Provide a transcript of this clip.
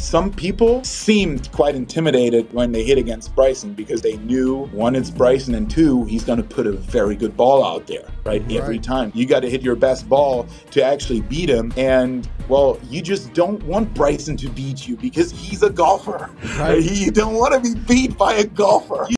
some people seemed quite intimidated when they hit against Bryson because they knew, one, it's Bryson, and two, he's going to put a very good ball out there, right? Every time. You got to hit your best ball to actually beat him. And, well, you just don't want Bryson to beat you because he's a golfer. Right? You don't want to be beat by a golfer.